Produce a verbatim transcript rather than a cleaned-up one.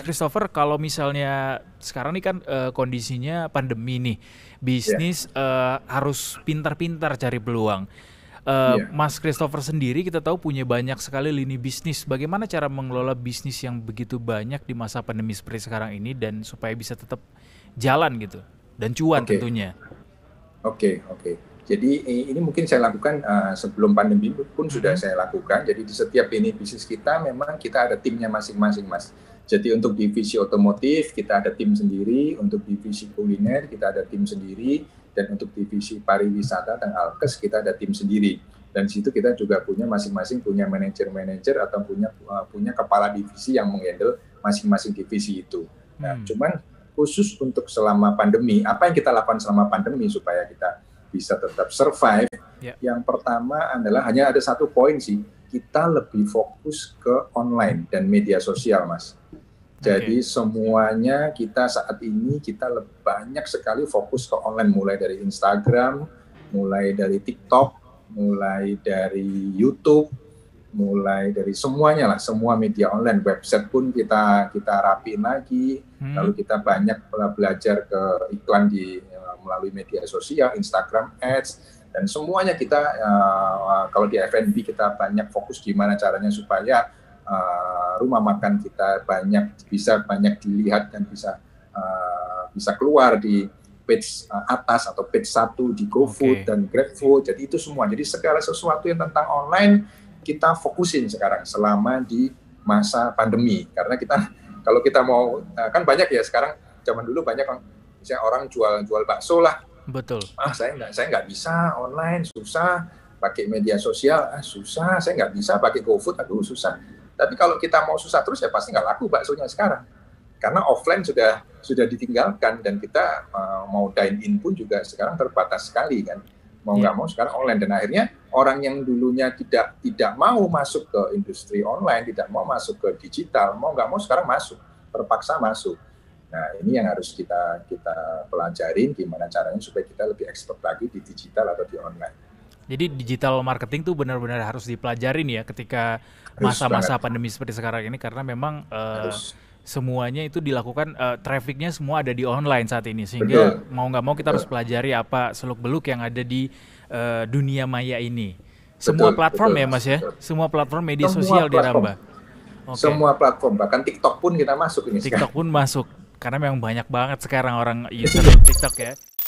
Christopher, kalau misalnya sekarang nih kan uh, kondisinya pandemi nih, Ya, bisnis uh, harus pintar-pintar cari peluang. Uh, iya. Mas Christopher sendiri kita tahu punya banyak sekali lini bisnis. Bagaimana cara mengelola bisnis yang begitu banyak di masa pandemi seperti sekarang ini dan supaya bisa tetap jalan gitu dan cuan Oke, tentunya. oke, oke. Jadi i- ini mungkin saya lakukan uh, sebelum pandemi pun sudah Mhm. saya lakukan. Jadi di setiap ini bisnis kita memang kita ada timnya masing-masing, Mas. Jadi untuk divisi otomotif kita ada tim sendiri, untuk divisi kuliner kita ada tim sendiri, dan untuk divisi pariwisata dan alkes kita ada tim sendiri. Dan di situ kita juga punya masing-masing punya manajer-manajer atau punya uh, punya kepala divisi yang menghandle masing-masing divisi itu. Nah, Hmm. cuman khusus untuk selama pandemi, apa yang kita lakukan selama pandemi supaya kita bisa tetap survive? Ya. Yang pertama adalah hanya ada satu poin sih, kita lebih fokus ke online dan media sosial, Mas. Oke. Jadi semuanya kita saat ini kita le- banyak sekali fokus ke online, mulai dari Instagram, mulai dari TikTok, mulai dari YouTube, mulai dari semuanya lah, semua media online, website pun kita kita rapiin lagi, Hmm. lalu kita banyak belajar ke iklan di eh, melalui media sosial, Instagram Ads, dan semuanya kita uh, kalau di F and B kita banyak fokus gimana caranya supaya uh, rumah makan kita banyak bisa banyak dilihat dan bisa uh, bisa keluar di page uh, atas atau page satu di GoFood Oke. dan GrabFood. Jadi itu semua. Jadi segala sesuatu yang tentang online kita fokusin sekarang selama di masa pandemi. Karena kita kalau kita mau uh, kan banyak ya sekarang, zaman dulu banyak misalnya orang jual jual bakso lah. Betul. Ah, saya nggak saya nggak bisa online, susah pakai media sosial, ah, susah, saya nggak bisa pakai GoFood, aduh susah. Tapi kalau kita mau susah terus ya pasti nggak laku baksonya sekarang, karena offline sudah sudah ditinggalkan, dan kita uh, mau dine in pun juga sekarang terbatas sekali kan, mau Ya. nggak mau sekarang online. Dan akhirnya orang yang dulunya tidak tidak mau masuk ke industri online, tidak mau masuk ke digital, mau nggak mau sekarang masuk, terpaksa masuk. Nah, ini yang harus kita kita pelajarin gimana caranya supaya kita lebih expert lagi di digital atau di online. Jadi digital marketing tuh benar-benar harus dipelajarin ya ketika Harus masa-masa banget, pandemi seperti sekarang ini karena memang eh, harus. semuanya itu dilakukan eh, trafficnya semua ada di online saat ini sehingga Betul, mau nggak mau kita harus betul, pelajari apa seluk-beluk yang ada di eh, dunia maya ini. Semua betul, platform betul, ya Mas. Mas ya, Betul. semua platform media Semua sosial platform, dirambah. Oke, semua platform, bahkan TikTok pun kita masuk ini TikTok sekarang. pun masuk karena memang banyak banget sekarang orang user TikTok ya.